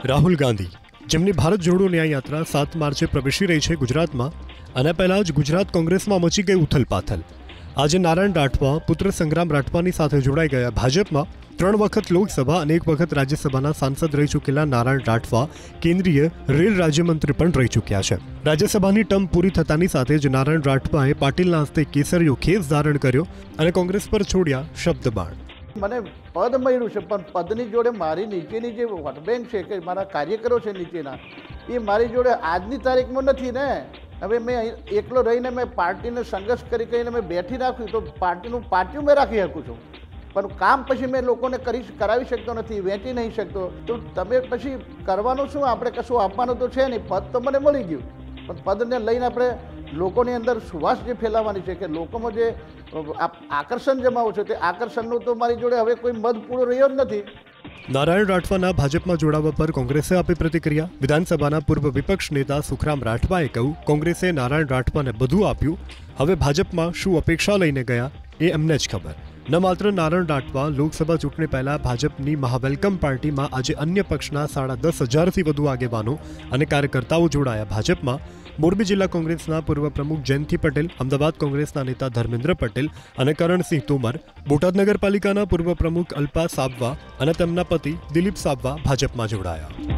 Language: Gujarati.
રાહુલ ગાંધી, જેમની ભારત જોડો ન્યાય યાત્રા 7 માર્ચે પ્રવેશી રહી છે ગુજરાતમાં, અને પહેલા જ ગુજરાત કોંગ્રેસમાં મચી ગઈ ઉથલપાથલ। આજે નારાયણ રાઠવા પુત્ર સંગ્રામ રાઠવાની સાથે જોડાઈ ગયા ભાજપમાં। 3 વખત લોકસભા અને 1 વખત રાજ્યસભાના સાંસદ રહી ચૂકેલા નારાયણ રાઠવા કેન્દ્રીય રેલ રાજ્યમંત્રી પણ રહી ચૂક્યા છે। રાજ્યસભાની ટર્મ પૂરી થતાની સાથે જ નારાયણ રાઠવાએ પાટીલના હસ્તે કેસરીયો ખેસ ધારણ કર્યો અને કોંગ્રેસ પર છોડ્યા શબ્દબાણ। મને પદ મળ્યું છે, પણ પદની જોડે મારી નીચેની જે વોટ બેંક છે કે મારા કાર્યકરો છે નીચેના, એ મારી જોડે આજની તારીખમાં નથી ને। હવે મેં એકલો રહીને મેં પાર્ટીને સંઘર્ષ કરી કરીને મેં બેઠી રાખ્યું તો પાર્ટીઓ મેં રાખી શકું છું, પણ કામ પછી મેં લોકોને કરાવી શકતો નથી, વેચી નહીં શકતો। તો તમે પછી કરવાનું શું? આપણે કશું આપવાનું તો છે નહીં। પદ તો મને મળી ગયું, પણ પદને લઈને આપણે લોકોની અંદર સુવાસ જે ફેલાવવાની છે કે લોકોમાં જે આકર્ષણ જમાવું છે તે આકર્ષણનું તો મારી જોડે હવે કોઈ મદ પૂરો રહ્યો જ નથી। નારાયણ રાઠવાના ભાજપમાં જોડાવા પર કોંગ્રેસે આપી પ્રતિક્રિયા। વિધાનસભાના પૂર્વ વિપક્ષ નેતા સુખરામ રાઠવાએ કહ્યું, કોંગ્રેસે નારાયણ રાઠવાને બધું આપ્યું, હવે ભાજપમાં શું અપેક્ષા લઈને ગયા એ એમને જ ખબર। ન માત્ર નારાયણ રાઠવા, લોકસભા ચૂંટણી પહેલા ભાજપની મહાવેલકમ પાર્ટીમાં આજે અન્ય પક્ષના 10,500થી વધુ આગેવાનો અને કાર્યકર્તાઓ જોડાયા ભાજપમાં। મોરબી જિલ્લા કોંગ્રેસના પૂર્વ પ્રમુખ જયંતિ પટેલ, અમદાવાદ કોંગ્રેસના નેતા ધર્મેન્દ્ર પટેલ અને કરણસિંહ તોમર, બોટાદ નગરપાલિકાના પૂર્વ પ્રમુખ અલ્પા સાબવા અને તેમના પતિ દિલીપ સાબવા ભાજપમાં જોડાયા।